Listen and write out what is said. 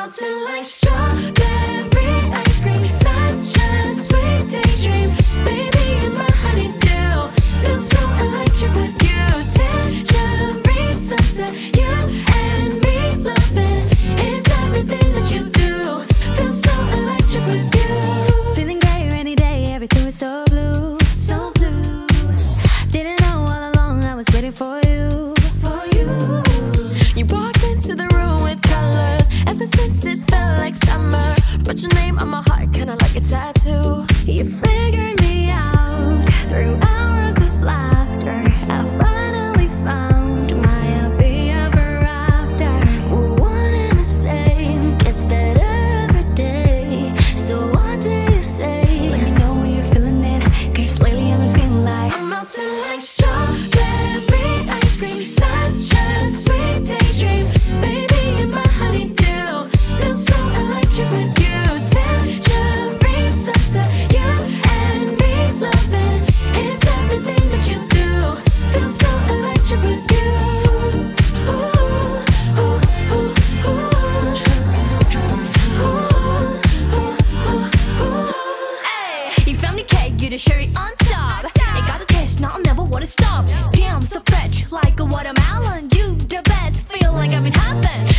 melting like strawberry ice cream. Such a sweet daydream. Baby, you're my honeydew. Feel so electric with you. Tangerine sunset. You and me loving. It's everything that you do. Feel so electric with you. Feeling great rainy day. Everything was so blue. So blue. Didn't know all along I was waiting for you. For you. You walked into the room with colors. Ever since it felt like summer. Wrote your name on my heart, kinda like a tattoo. You figured me out through hours of laughter. I finally found my happy ever after. We're one and the same, gets better every day. So what do you say? Let me know when you're feeling it, 'cause lately I've been feeling like I'm melting like strawberry ice cream. Such a sweet daydream. Baby, you're my honeydew. Feel so electric with you. Tangerine sunset. You and me loving. It's everything that you do. Feel so electric with you. Ooh, ooh, ooh, ooh. Ooh, ooh, ooh. Hey, you found the cake, you the cherry on top. It got a taste, now I'll never wanna stop. Damn, so fresh, like a watermelon. You the best, feel like I've been having